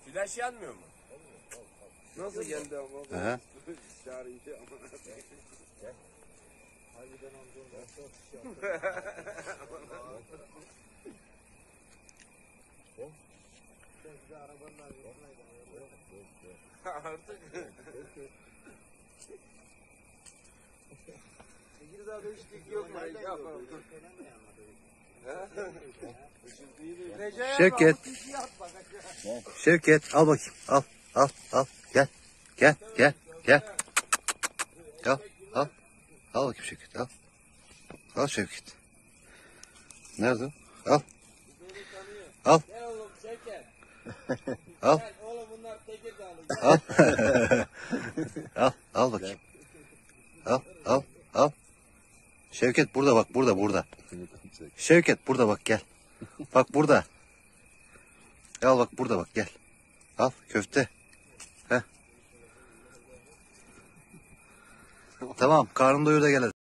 Flaş yanmıyor mu? Nasıl geldi ama? Aha. Çağırınca ama. Harbiden amcanın nasıl atış yaptı? Sen size arabanın arkasındaydı. Artık. Tekirdağ'da hiç yok mu? Şevket. Şevket al bakayım. Al. Al. Al. Gel. Gel. Gel. Gel. Al. Al. Al bakayım Şevket. Al. Al Şevket. Nerede o? Al. Al. Gel oğlum Şevket. Al. Gel oğlum bunlar Tekirdağlı. Al. Al. Al bakayım. Al. Al. Al. Şevket burada bak. Burada. Burada. Şevket burada bak gel. Bak burada. Al bak burada bak gel. Al köfte. Heh. Tamam karnın doyur da gel hadi.